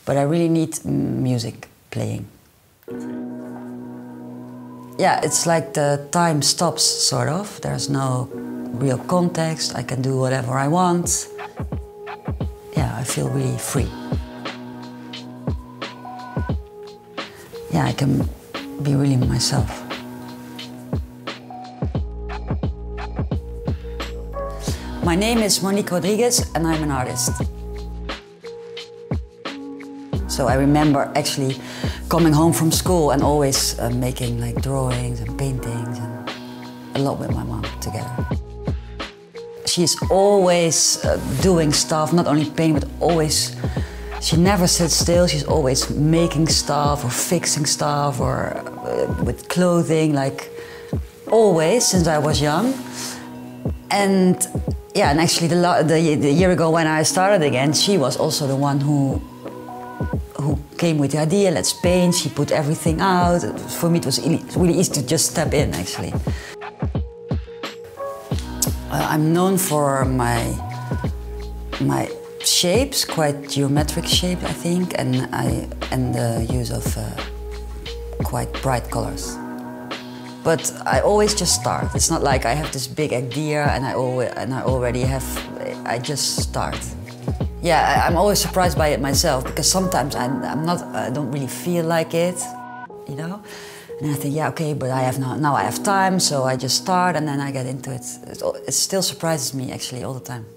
but I really need music playing. Yeah, it's like the time stops, sort of. There's no real context. I can do whatever I want. Yeah, I feel really free. Yeah, I can be really myself. My name is Monique Rodriguez and I'm an artist. So I remember actually coming home from school and always making like drawings and paintings and a lot with my mom together. She's always doing stuff, not only painting, but always, she never sits still. She's always making stuff or fixing stuff or with clothing, like always since I was young. And yeah, and actually the year ago when I started again, she was also the one who came with the idea, let's paint. She put everything out. For me, it was really easy to just step in, actually. I'm known for my shapes, quite geometric shape, I think, and the use of quite bright colors. But I always just start. It's not like I have this big idea and I just start. Yeah, I'm always surprised by it myself because sometimes I don't really feel like it, you know? And I think, yeah, okay, but now I have time, so I just start and then I get into it. It still surprises me actually all the time.